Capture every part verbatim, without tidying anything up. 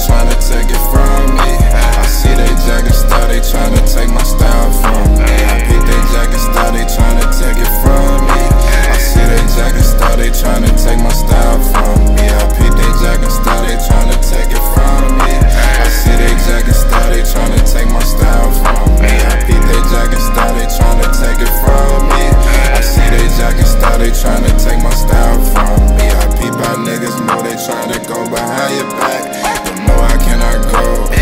tryna take it from me. I see they jacking style, they tryna take my style from me. I peep they jacking style, they tryna take it from me. I see they jacking style, they tryna take my style from me. I peep they jacking style, they tryna take it from me. I see they jacking style, they tryna take my style from me. I peep they jacking style, they tryna take it from me. I see they jacking style, they tryna take my style from me. I peep how niggas know they tryna go behind your back, but no, I cannot go.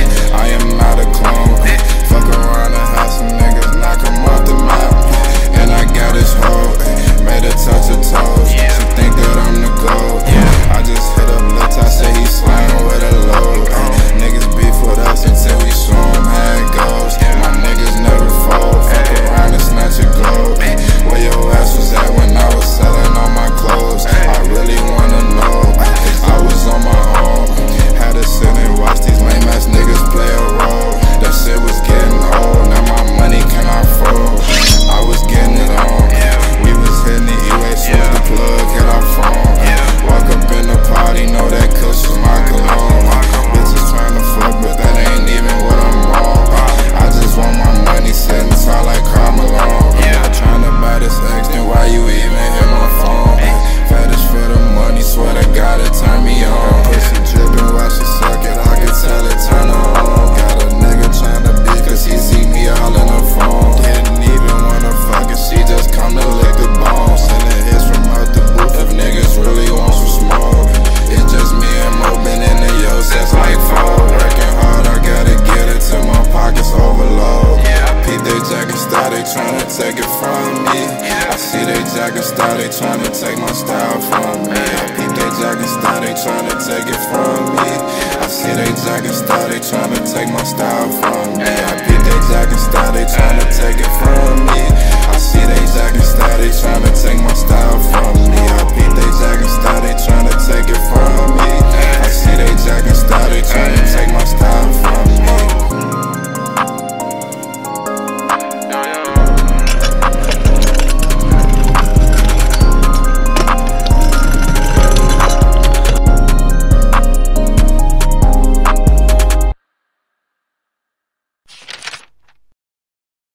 I am not a clone. Fuck around and have some niggas knock 'em off the map. And I got his hoe, made her touch her toes. She think that I'm the GOAT. I just hit up Lil Ty, say he sliding with a load. Niggas beef with us until we show 'em how it goes. My niggas never fold. Fuck around and snatch a gold. Where your ass was at when I was selling all my clothes? I really wanna know. I was on my own. Had to sit and watch these lame ass niggas play a role. That shit was getting old. Now my money cannot fold. I was getting it on. We was hitting the E-way, switch the plug, hit our phone. Walk up in the party, know that kush was my cologne. Bitches tryna fuck, but that ain't even what I'm on. I just want my money sitting tall like Karl Malone. I'm not tryna buy this X, then why you even hit my phone? Fetish for the money, swear to God it turn me on. Pussy drippin', watch it suck it, I can tell it turn her on. Got a nigga tryna be, cause he see me all in her phone. Didn't even wanna fuck it, she just come to lick the bone. Sending hits from out the booth if niggas really want some smoke. It's just me and Mobin in the yo sets like four. Working hard, I gotta get it till my pockets overload. I peep they jacking style, they tryna take it from me. I see they jacking style, they tryna take my style from me. I peep they jacking style, they tryna take it from me. I see they jacking style, they tryna take my style from me. I peep they jacking style, they tryna take it from me. I see they jacking style, they tryna take my style from me. I peep they jacking style, they tryna take it from me. I see they jacking style, they tryna